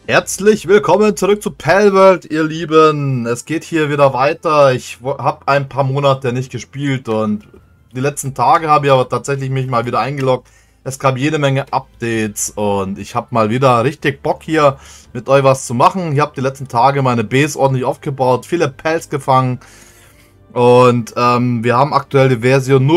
Herzlich willkommen zurück zu Palworld, ihr Lieben. Es geht hier wieder weiter. Ich habe ein paar Monate nicht gespielt und die letzten Tage habe ich aber tatsächlich mich mal wieder eingeloggt. Es gab jede Menge Updates und ich habe mal wieder richtig Bock hier mit euch was zu machen. Ich habe die letzten Tage meine Base ordentlich aufgebaut, viele Pels gefangen und wir haben aktuell die Version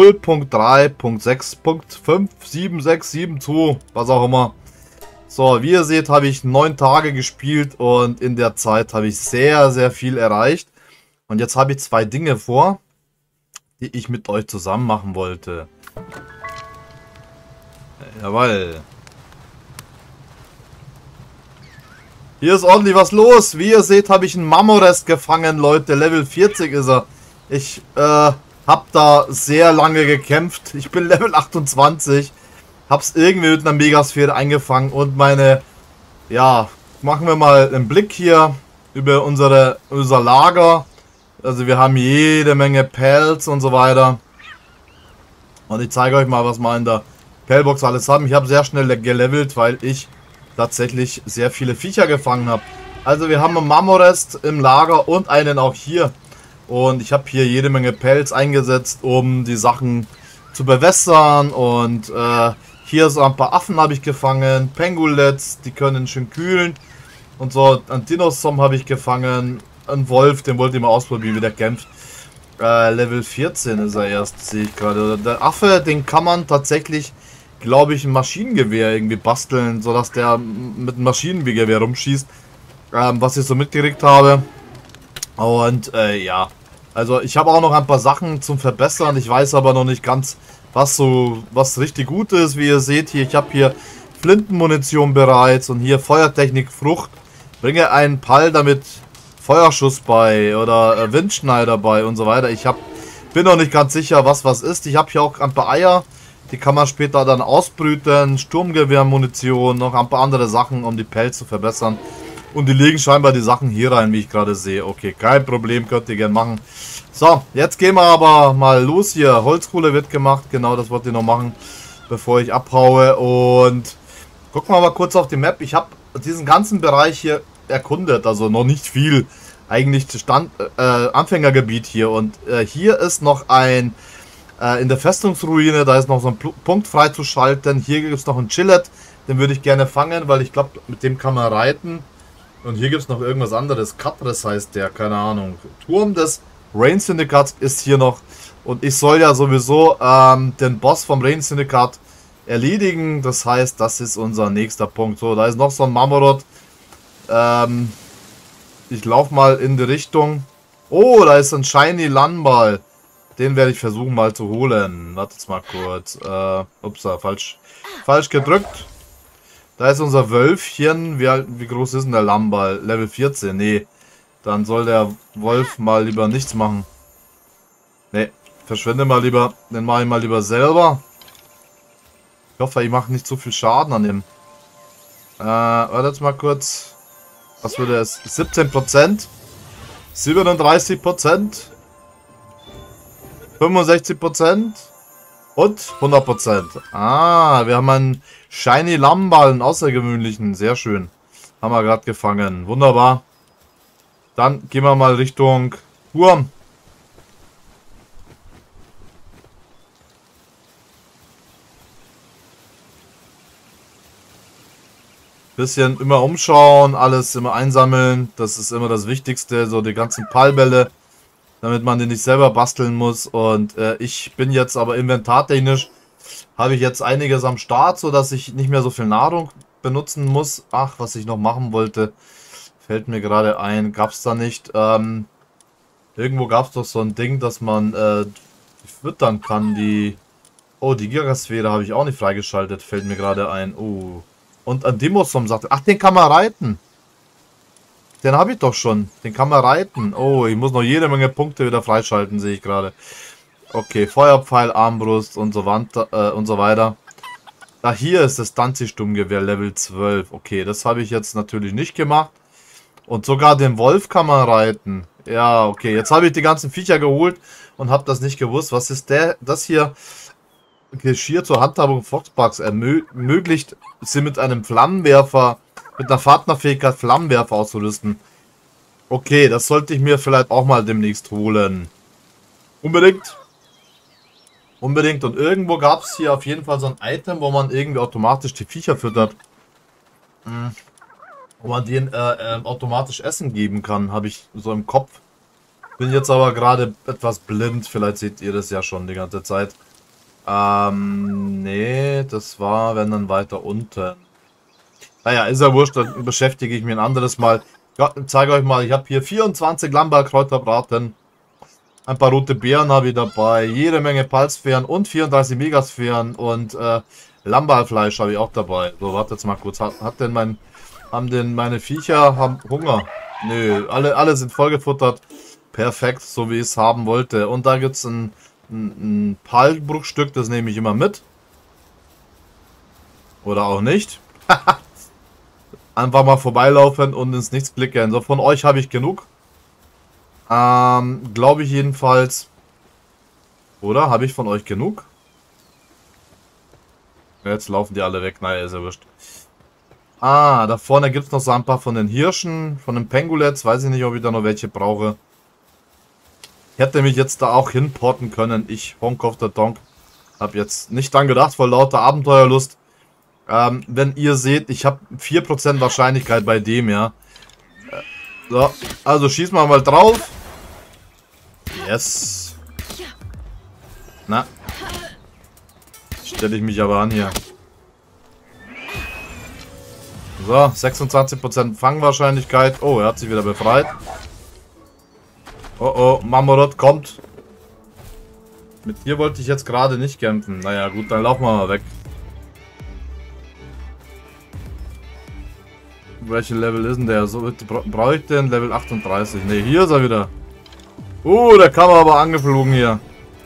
0.3.6.57672, was auch immer. So, wie ihr seht, habe ich 9 Tage gespielt und in der Zeit habe ich sehr, sehr viel erreicht. Und jetzt habe ich zwei Dinge vor, die ich mit euch zusammen machen wollte. Jawohl. Hier ist ordentlich was los. Wie ihr seht, habe ich einen Mammorest gefangen, Leute. Level 40 ist er. Ich habe da sehr lange gekämpft. Ich bin Level 28. Hab's irgendwie mit einer Megasphäre eingefangen und meine, ja, machen wir mal einen Blick hier über unser Lager. Also wir haben jede Menge Pelz und so weiter. Und ich zeige euch mal, was wir in der Pelbox alles haben. Ich habe sehr schnell gelevelt, weil ich tatsächlich sehr viele Viecher gefangen habe. Also wir haben einen Mammorest im Lager und einen auch hier. Und ich habe hier jede Menge Pelz eingesetzt, um die Sachen zu bewässern und hier so ein paar Affen habe ich gefangen, Pangolets, die können schön kühlen und so. Ein Dinosaur habe ich gefangen, ein Wolf, den wollte ich mal ausprobieren, wie der kämpft. Level 14 ist er erst, sehe ich gerade. Der Affe, den kann man tatsächlich, glaube ich, ein Maschinengewehr irgendwie basteln, sodass der mit einem Maschinengewehr rumschießt, was ich so mitgekriegt habe. Und ja, also ich habe auch noch ein paar Sachen zum Verbessern, ich weiß aber noch nicht ganz, was richtig gut ist. Wie ihr seht hier, ich habe hier Flintenmunition bereits und hier Feuertechnik Frucht. Bringe einen Pall damit Feuerschuss bei oder Windschneider bei und so weiter. Bin noch nicht ganz sicher, was ist. Ich habe hier auch ein paar Eier, die kann man später dann ausbrüten. Sturmgewehrmunition, noch ein paar andere Sachen, um die Pelz zu verbessern. Und die legen scheinbar die Sachen hier rein, wie ich gerade sehe. Okay, kein Problem, könnt ihr gerne machen. So, jetzt gehen wir aber mal los hier. Holzkohle wird gemacht, genau das wollte ich noch machen, bevor ich abhaue. Und gucken wir mal kurz auf die Map. Ich habe diesen ganzen Bereich hier erkundet, also noch nicht viel. Eigentlich Anfängergebiet hier. Und hier ist noch ein, in der Festungsruine, da ist noch so ein Punkt freizuschalten. Hier gibt es noch einen Chillet, den würde ich gerne fangen, weil ich glaube, mit dem kann man reiten. Und hier gibt es noch irgendwas anderes. Katris heißt der, keine Ahnung. Turm des Rain Syndicats ist hier noch. Und ich soll ja sowieso den Boss vom Rain Syndicat erledigen. Das heißt, das ist unser nächster Punkt. So, da ist noch so ein Mammorot. Ich laufe mal in die Richtung. Oh, da ist ein Shiny Landball. Den werde ich versuchen mal zu holen. Wartet mal kurz. Upsa, falsch gedrückt. Da ist unser Wölfchen. Wie groß ist denn der Lammball? Level 14. Nee. Dann soll der Wolf mal lieber nichts machen. Nee. Verschwende mal lieber. Den mache ich mal lieber selber. Ich hoffe, ich mache nicht so viel Schaden an ihm. Wartet mal kurz. Was würde es? 17%. 37%. 65%. Und 100%. Ah, wir haben einen Shiny Lammball, einen außergewöhnlichen. Sehr schön. Haben wir gerade gefangen. Wunderbar. Dann gehen wir mal Richtung Turm. Bisschen immer umschauen, alles immer einsammeln. Das ist immer das Wichtigste. So die ganzen Pallbälle, damit man die nicht selber basteln muss. Und ich bin jetzt aber inventartechnisch, habe ich jetzt einiges am Start, so dass ich nicht mehr so viel Nahrung benutzen muss. Ach, was ich noch machen wollte, fällt mir gerade ein. Gab es da nicht. Irgendwo gab es doch so ein Ding, dass man füttern kann. Oh, die Gigasphäre habe ich auch nicht freigeschaltet. Fällt mir gerade ein. Oh. Und ein Dimosom sagte, ach, den kann man reiten. Den habe ich doch schon. Den kann man reiten. Oh, ich muss noch jede Menge Punkte wieder freischalten, sehe ich gerade. Okay, Feuerpfeil, Armbrust und so weiter. Ah, hier ist das Danzi-Sturmgewehr Level 12. Okay, das habe ich jetzt natürlich nicht gemacht. Und sogar den Wolf kann man reiten. Ja, okay, jetzt habe ich die ganzen Viecher geholt und habe das nicht gewusst. Was ist das hier? Geschirr zur Handhabung Foxbugs ermöglicht, sie mit einem Flammenwerfer mit der Partnerfähigkeit Flammenwerfer auszurüsten. Okay, das sollte ich mir vielleicht auch mal demnächst holen. Unbedingt. Unbedingt. Und irgendwo gab es hier auf jeden Fall so ein Item, wo man irgendwie automatisch die Viecher füttert. Wo man denen automatisch Essen geben kann, habe ich so im Kopf. Bin jetzt aber gerade etwas blind. Vielleicht seht ihr das ja schon die ganze Zeit. Nee, das war, wenn dann weiter unten. Naja, ist ja wurscht, dann beschäftige ich mich ein anderes Mal. Ja, ich zeige euch mal, ich habe hier 24 Lamberkräuterbraten. Ein paar rote Beeren habe ich dabei, jede Menge Palsphären und 34 Megasphären und Lambalfleisch habe ich auch dabei. So, warte jetzt mal kurz. Haben denn meine Viecher Hunger? Nö, alle sind vollgefuttert. Perfekt, so wie ich es haben wollte. Und da gibt es ein Palmbruchstück, das nehme ich immer mit. Oder auch nicht. Einfach mal vorbeilaufen und ins Nichts blicken. So, von euch habe ich genug. Glaube ich jedenfalls. Oder? Habe ich von euch genug? Jetzt laufen die alle weg. Naja, ist ja wurscht. Da vorne gibt es noch so ein paar von den Hirschen, von den Pangolets. Weiß ich nicht, ob ich da noch welche brauche. Ich hätte mich jetzt da auch hinporten können. Ich, Honk of the Donk, habe jetzt nicht dran gedacht, vor lauter Abenteuerlust. Wenn ihr seht, ich habe 4% Wahrscheinlichkeit bei dem, ja. So, also schießen wir mal drauf. Yes. Na. Stelle ich mich aber an hier. So, 26% Fangwahrscheinlichkeit. Oh, er hat sich wieder befreit. Oh oh, Mamorot kommt. Mit dir wollte ich jetzt gerade nicht kämpfen. Naja, gut, dann laufen wir mal weg. Welche Level ist denn der? So, brauche ich den? Level 38. Ne, hier ist er wieder. Der kam aber angeflogen hier.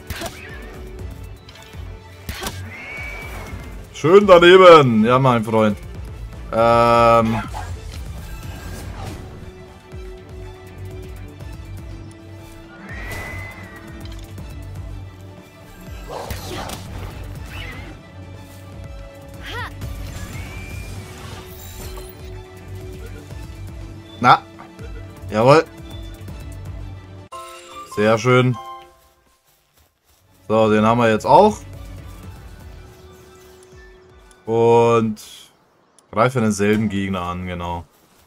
Schön daneben. Ja, mein Freund. Na. Jawohl. Sehr schön. So, den haben wir jetzt auch. Und greifen denselben Gegner an, genau.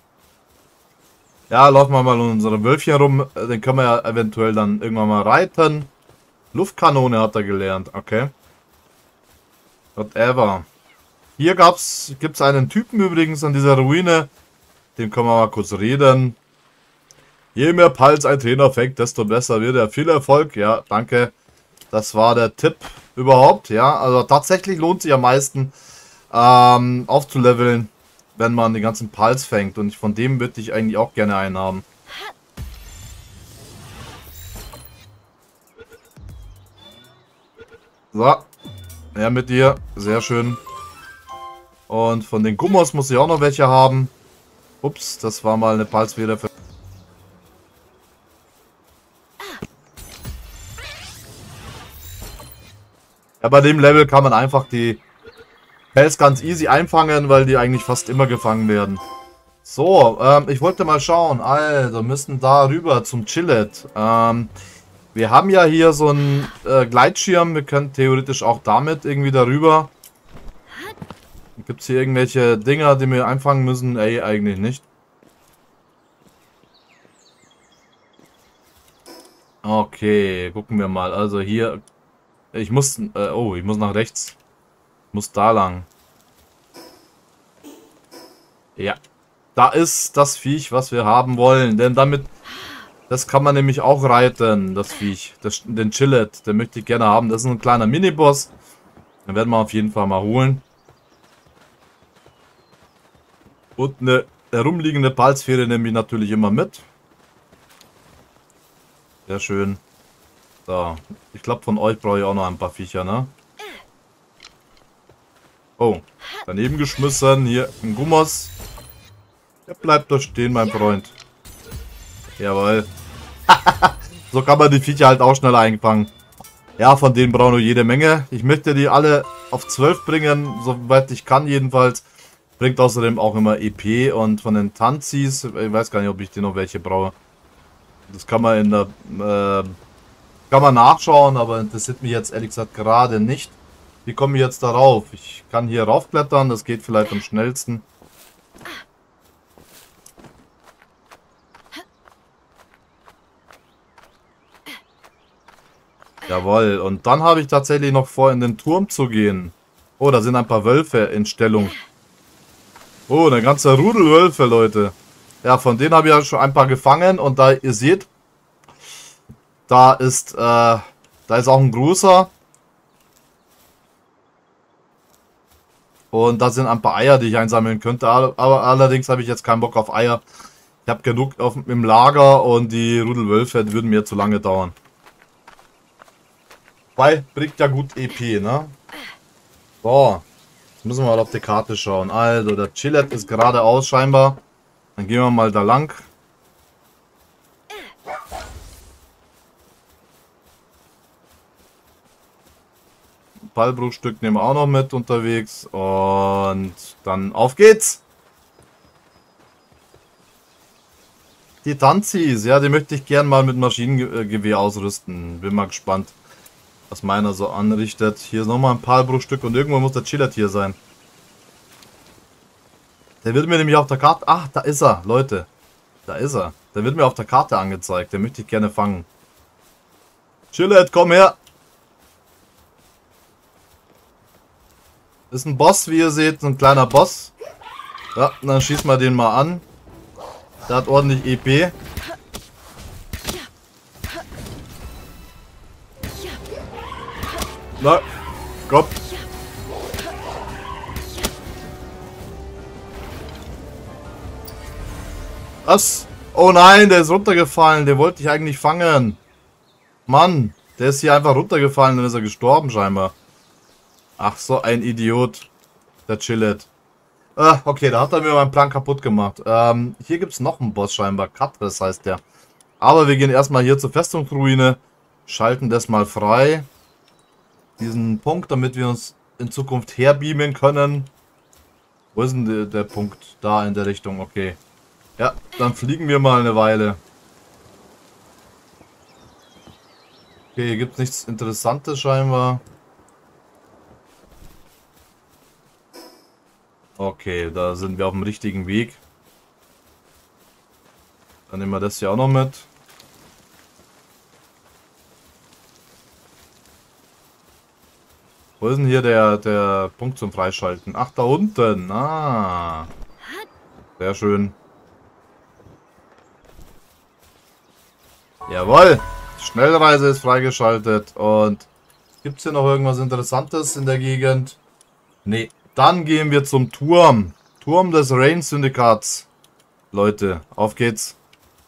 Ja, laufen wir mal um unsere Wölfchen rum. Den können wir ja eventuell dann irgendwann mal reiten. Luftkanone hat er gelernt, okay. Whatever. Hier gibt's einen Typen übrigens an dieser Ruine. Den können wir mal kurz reden. Je mehr Pals ein Trainer fängt, desto besser wird er. Viel Erfolg. Ja, danke. Das war der Tipp überhaupt. Ja, also tatsächlich lohnt sich am meisten aufzuleveln, wenn man die ganzen Pals fängt. Und von dem würde ich eigentlich auch gerne einen haben. So. Ja, mit dir. Sehr schön. Und von den Gummos muss ich auch noch welche haben. Ups, das war mal eine Palsfeder für... Ja, bei dem Level kann man einfach die Pels ganz easy einfangen, weil die eigentlich fast immer gefangen werden. So, ich wollte mal schauen. Also, müssen da rüber zum Chillet. Wir haben ja hier so einen Gleitschirm. Wir können theoretisch auch damit irgendwie darüber. Gibt es hier irgendwelche Dinger, die wir einfangen müssen? Ey, eigentlich nicht. Okay, gucken wir mal. Also hier... Ich muss nach rechts. Ich muss da lang. Ja. Da ist das Viech, was wir haben wollen. Denn damit... Das kann man nämlich auch reiten, das Viech. Den Chillet. Den möchte ich gerne haben. Das ist ein kleiner Miniboss. Den werden wir auf jeden Fall mal holen. Und eine herumliegende Palsfähre nehme ich natürlich immer mit. Sehr schön. So. Ich glaube, von euch brauche ich auch noch ein paar Viecher, ne? Oh. Daneben geschmissen. Hier ein Gummos. Der bleibt doch stehen, mein Freund. Jawohl. So kann man die Viecher halt auch schneller einfangen. Ja, von denen brauchen wir jede Menge. Ich möchte die alle auf 12 bringen, soweit ich kann jedenfalls. Bringt außerdem auch immer EP und von den Tanzis, ich weiß gar nicht, ob ich dir noch welche brauche. Das kann man in der, kann man nachschauen, aber interessiert mich jetzt ehrlich gesagt gerade nicht. Wie komme ich jetzt darauf? Ich kann hier raufklettern, das geht vielleicht am schnellsten. Jawohl, und dann habe ich tatsächlich noch vor, in den Turm zu gehen. Oh, da sind ein paar Wölfe in Stellung. Oh, eine ganze Rudel Wölfe, Leute. Ja, von denen habe ich ja schon ein paar gefangen. Und da, ihr seht, da ist auch ein großer. Und da sind ein paar Eier, die ich einsammeln könnte. Aber allerdings habe ich jetzt keinen Bock auf Eier. Ich habe genug im Lager und die Rudel Wölfe, die würden mir zu lange dauern. Weil bringt ja gut EP, ne? So. Jetzt müssen wir mal auf die Karte schauen. Also, der Chillet ist geradeaus scheinbar. Dann gehen wir mal da lang. Ein Ballbruchstück nehmen wir auch noch mit unterwegs. Und dann auf geht's. Die Tanzis, ja, die möchte ich gern mal mit Maschinengewehr ausrüsten. Bin mal gespannt, was meiner so anrichtet. Hier ist nochmal ein Palbruchstück und irgendwo muss der Chillet hier sein. Der wird mir nämlich auf der Karte... Ach, da ist er, Leute. Da ist er. Der wird mir auf der Karte angezeigt. Den möchte ich gerne fangen. Chillet, komm her. Ist ein Boss, wie ihr seht. Ein kleiner Boss. Ja, dann schießen wir den mal an. Der hat ordentlich EP. Na, komm. Was? Oh nein, der ist runtergefallen. Den wollte ich eigentlich fangen. Mann, der ist hier einfach runtergefallen und ist er gestorben scheinbar. Ach, so ein Idiot. Der Chillet. Ah, okay, da hat er mir meinen Plan kaputt gemacht. Hier gibt es noch einen Boss scheinbar. Katris heißt der. Aber wir gehen erstmal hier zur Festungsruine. Schalten das mal frei. Diesen Punkt, damit wir uns in Zukunft herbeamen können. Wo ist denn der Punkt? Da in der Richtung, okay. Ja, dann fliegen wir mal eine Weile. Okay, hier gibt es nichts Interessantes scheinbar. Okay, da sind wir auf dem richtigen Weg. Dann nehmen wir das hier auch noch mit. Wo ist denn hier der Punkt zum Freischalten? Ach, da unten. Ah. Sehr schön. Jawohl. Schnellreise ist freigeschaltet. Und gibt es hier noch irgendwas Interessantes in der Gegend? Nee. Dann gehen wir zum Turm. Turm des Rain-Syndikats. Leute, auf geht's.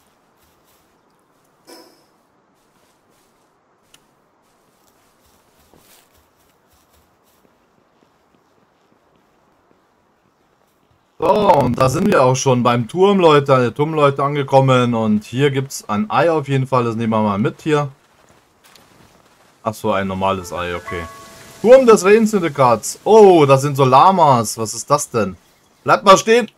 So, und da sind wir auch schon beim Turm, Leute. Turmleute angekommen. Und hier gibt es ein Ei auf jeden Fall. Das nehmen wir mal mit hier. Achso, ein normales Ei, okay. Turm des Rain-Syndikats. Oh, da sind so Lamas. Was ist das denn? Bleibt mal stehen.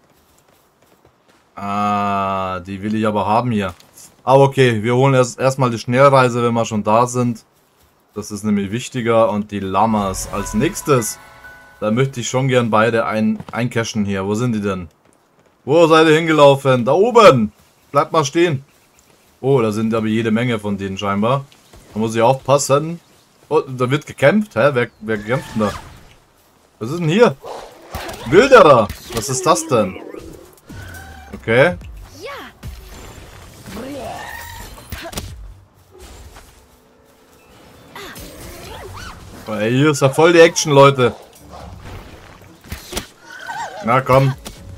Ah, die will ich aber haben hier. Aber okay, wir holen erstmal die Schnellreise, wenn wir schon da sind. Das ist nämlich wichtiger. Und die Lamas als nächstes. Da möchte ich schon gern beide eincashen hier. Wo sind die denn? Wo seid ihr hingelaufen? Da oben. Bleibt mal stehen. Oh, da sind aber jede Menge von denen scheinbar. Da muss ich aufpassen. Oh, da wird gekämpft. Hä? Wer kämpft denn da? Was ist denn hier? Wilderer. Was ist das denn? Okay. Ey, hier ist ja voll die Action, Leute. Na komm.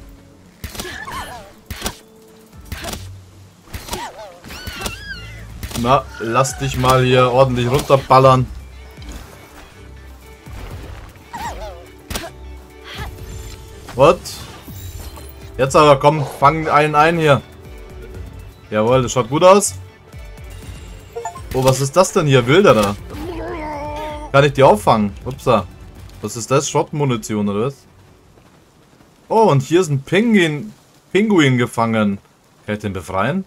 Na, lass dich mal hier ordentlich runterballern. What? Jetzt aber komm, fang einen ein hier. Jawohl, das schaut gut aus. Oh, was ist das denn hier? Wilderer. Kann ich die auffangen? Upsa. Was ist das? Schrottmunition oder was? Oh, und hier ist ein Pinguin gefangen. Kann ich den befreien?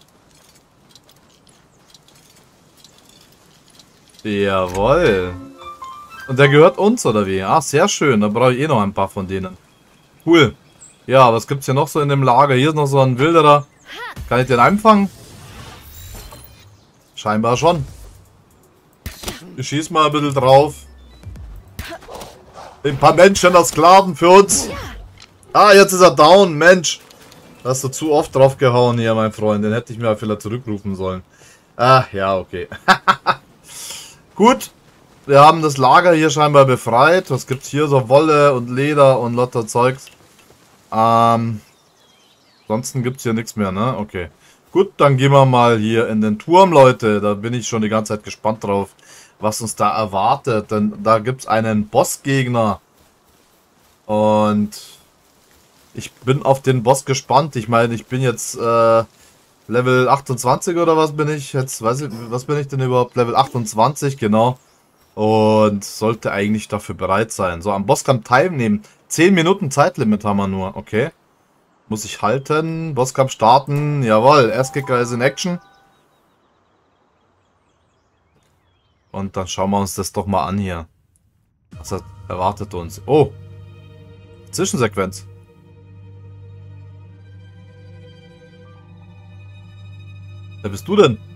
Jawohl. Und der gehört uns, oder wie? Ah, sehr schön. Da brauche ich eh noch ein paar von denen. Cool. Ja, was gibt's hier noch so in dem Lager? Hier ist noch so ein Wilderer. Kann ich den einfangen? Scheinbar schon. Ich schieß mal ein bisschen drauf. Ein paar Menschen als Sklaven für uns. Ah, jetzt ist er down. Mensch. Da hast du zu oft drauf gehauen hier, mein Freund. Den hätte ich mir vielleicht zurückrufen sollen. Ah, ja, okay. Gut. Wir haben das Lager hier scheinbar befreit. Was gibt's hier? So Wolle und Leder und lauter Zeugs. Ansonsten gibt's hier nichts mehr, ne? Okay. Gut, dann gehen wir mal hier in den Turm, Leute. Da bin ich schon die ganze Zeit gespannt drauf, was uns da erwartet. Denn da gibt's einen Bossgegner. Und ich bin auf den Boss gespannt. Ich meine, ich bin jetzt Level 28 oder was bin ich? Jetzt weiß ich, was bin ich denn überhaupt? Level 28, genau. Und sollte eigentlich dafür bereit sein. So, am Bosskampf teilnehmen. 10 Minuten Zeitlimit haben wir nur. Okay. Muss ich halten. Bosskampf starten. Jawohl. Erstkicker ist in Action. Und dann schauen wir uns das doch mal an hier. Was erwartet uns? Oh. Zwischensequenz. Wer bist du denn?